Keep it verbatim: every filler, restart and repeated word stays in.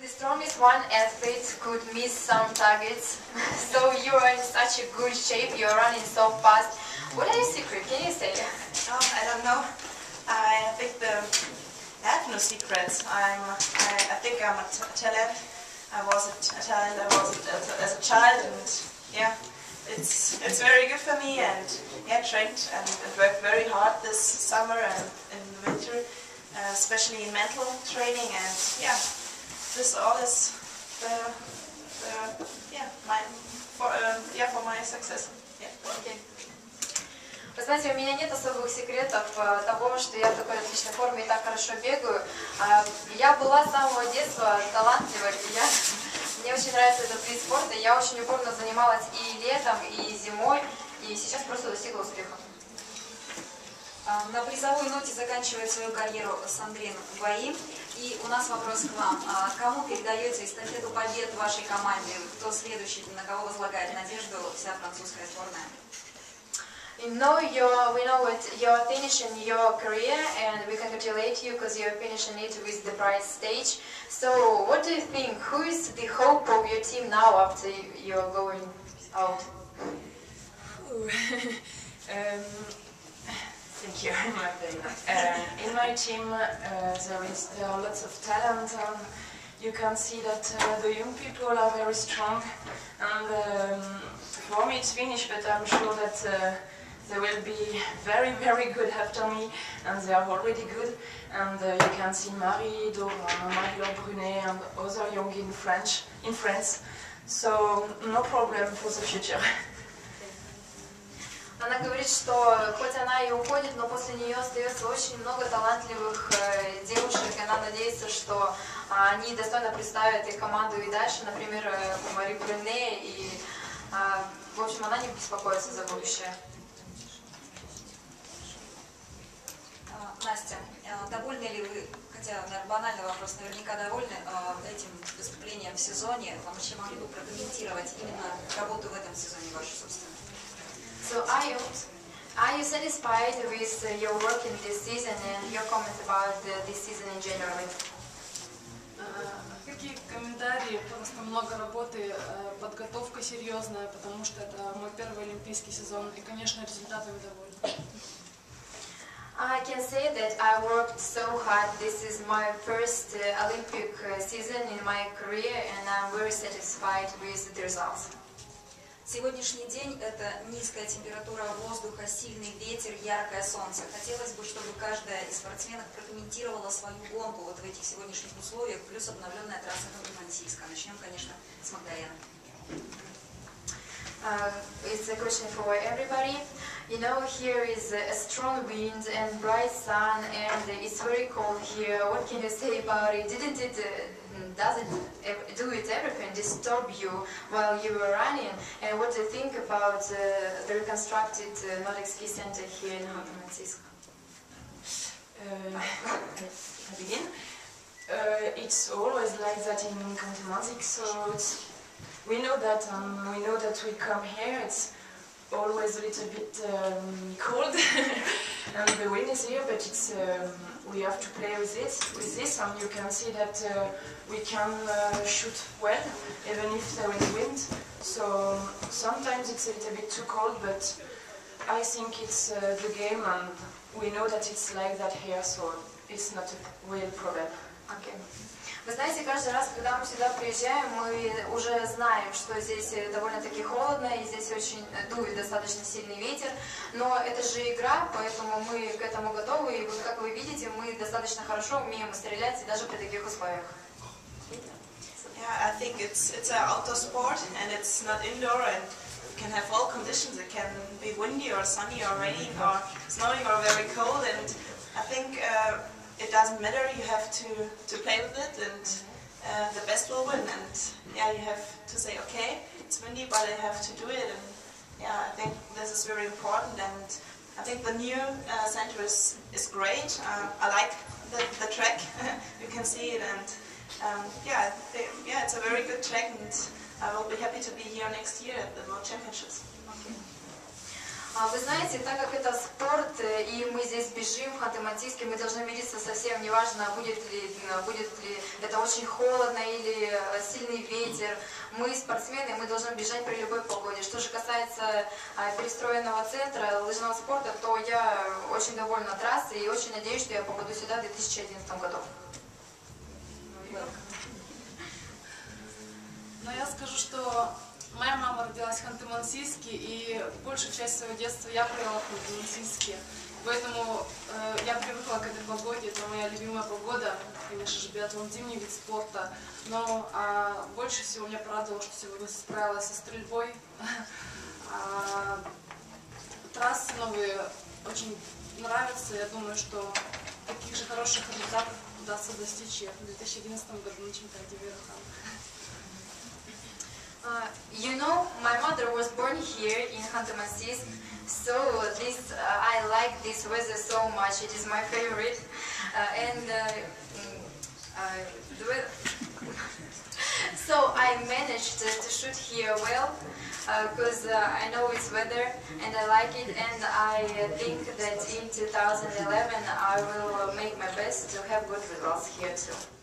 the strongest one athlete could miss some targets. So you are in such a good shape, you are running so fast. What are your secret? Can you say? Oh, I don't know. I think the I have no secrets. I'm. I, I think I'm a t talent. I was a, t a talent. I was a, as, a, as a child, and yeah, it's it's very good for me. And yeah, trained and, and worked very hard this summer and in the winter, uh, especially in mental training. And yeah, this all is the, the yeah my for uh, yeah for my success. Yeah. Okay. Вы знаете, у меня нет особых секретов того, что я в такой отличной форме и так хорошо бегаю. Я была с самого детства талантливой, и я, мне очень нравится этот вид спорта. Я очень упорно занималась и летом, и зимой, и сейчас просто достигла успеха. На призовой ноте заканчивает свою карьеру Сандрин Гвоим. И у нас вопрос к вам. Кому передаете эстафету побед в вашей команде? Кто следующий, на кого возлагает надежду вся французская сборная? You know, you're, we know what you're finishing your career, and we congratulate you because you're finishing it with the prize stage. So, what do you think? Who is the hope of your team now after you're going out? um, thank you, Magdalena. Uh, in my team, uh, there is there are lots of talent. Um, you can see that uh, the young people are very strong, and um, for me it's finished. But I'm sure that. Uh, They will be very, very good after me, and they are already good. And uh, you can see Marie Dorin, Marie-Laure Brunet, and other young in French, in France. So no problem for the future. Она говорит, что хоть она и уходит, но после нее остается очень много талантливых э, девушек. Она надеется, что э, они достойно представят и команду и дальше, например, э, Мари Брюне. И, э, в общем, она не беспокоится за будущее. Настя, довольны ли вы, хотя, наверное, банальный вопрос, наверняка довольны этим выступлением в сезоне? Вам вообще могли бы прокомментировать именно работу в этом сезоне вашу собственную? So are you, are you satisfied with your work in this season and your comment about the, this season in general? Какие комментарии? Просто много работы, подготовка серьезная, потому что это мой первый олимпийский сезон, и, конечно, результатами довольна. I can say that I worked so hard. This is my first uh, Olympic uh, season in my career, and I'm very satisfied with the results. Сегодняшний день – это низкая температура воздуха, сильный ветер, яркое солнце. Хотелось бы, чтобы каждая из спортсменок прокомментировала свою гонку вот в этих сегодняшних условиях, плюс обновленная трасса Ханты-Мансийска. Начнем, конечно, с Магдалины. Uh, it's a question for everybody. You know, here is a strong wind and bright sun, and it's very cold here. What can you say about it? Didn't it, uh, does it do it everything disturb you while you were running? And what do you think about uh, the reconstructed uh, Nordic Ski Center here in Haupt-Mансийsk? Uh, I begin. Uh, it's always like that in Haupt-Mансийsk, so it's. We know that um, we know that we come here. It's always a little bit um, cold, and the wind is here. But it's um, we have to play with this. With this, and you can see that uh, we can uh, shoot well, even if there is wind. So sometimes it's a little bit too cold, but I think it's uh, the game, and we know that it's like that here. So it's not a real problem. Okay. Вы знаете, каждый раз, когда мы сюда приезжаем, мы уже знаем, что здесь довольно-таки холодно, и здесь очень дует достаточно сильный ветер, но это же игра, поэтому мы к этому готовы, и вот, как вы видите, мы достаточно хорошо умеем стрелять даже при таких условиях. Yeah, I think it's it's an outdoor sport, and it's not indoor, and you can have all conditions. It can be windy or sunny or raining or snowing or very cold, and I think uh, it doesn't matter, you have to, to play with it, and uh, the best will win. And yeah, you have to say, okay, it's windy, but I have to do it. And yeah, I think this is very important. And I think the new uh, center is, is great. Uh, I like the, the track, you can see it. And um, yeah, they, yeah, it's a very good track, and I will be happy to be here next year at the World Championships. Okay. А вы знаете, так как это спорт, и мы здесь бежим в Ханты-Мансийске, мы должны мириться со всем, неважно, будет ли, будет ли это очень холодно или сильный ветер. Мы спортсмены, мы должны бежать при любой погоде. Что же касается а, перестроенного центра лыжного спорта, то я очень довольна трассой и очень надеюсь, что я попаду сюда в две тысячи одиннадцатом году. Но я скажу, что моя мама родилась в Ханты-Мансийске, и большую часть своего детства я провела в Ханты-Мансийске. Поэтому э, я привыкла к этой погоде, это моя любимая погода, конечно же, биатлон зимний вид спорта. Но а, больше всего меня порадовало, что сегодня справилась со стрельбой. А, трассы новые очень нравятся, я думаю, что таких же хороших результатов удастся достичь в две тысячи одиннадцатом году на чемпионате мира. Uh, you know, my mother was born here in Khanty-Mansiysk, so this uh, I like this weather so much. It is my favorite, uh, and uh, uh, the weather so I managed to, to shoot here well because uh, uh, I know it's weather and I like it, and I think that in two thousand eleven I will make my best to have good results here too.